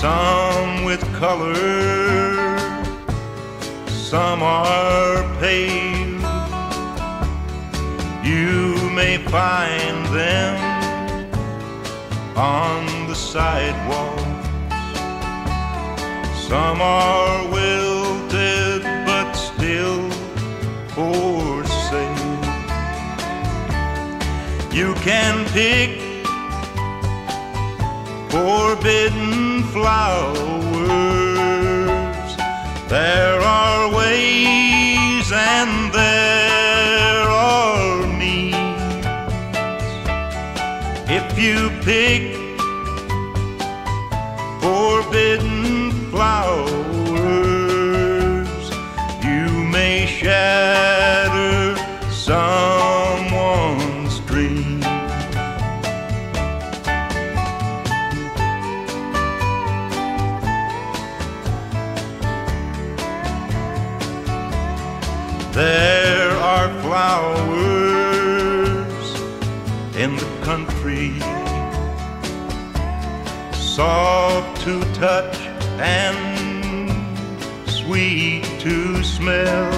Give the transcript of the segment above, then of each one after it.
some with color, some are pale. You may find them on the sidewalks. Some are wilted but still for sale. You can pick forbidden flowers. There are ways and there are means. If you pick forbidden flowers, you may shatter someone's dream. There are flowers in the country, soft to touch and sweet to smell.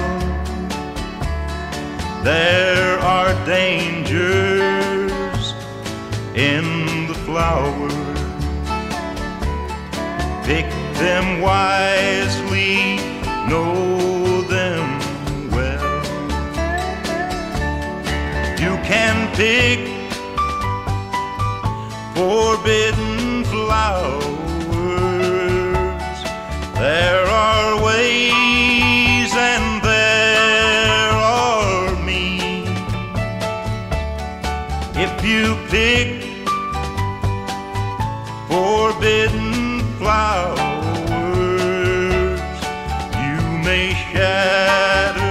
There are dangers in the flowers. Pick them wisely, know them well. You can pick forbidden flowers. There are ways and there are means. If you pick forbidden flowers, you may shatter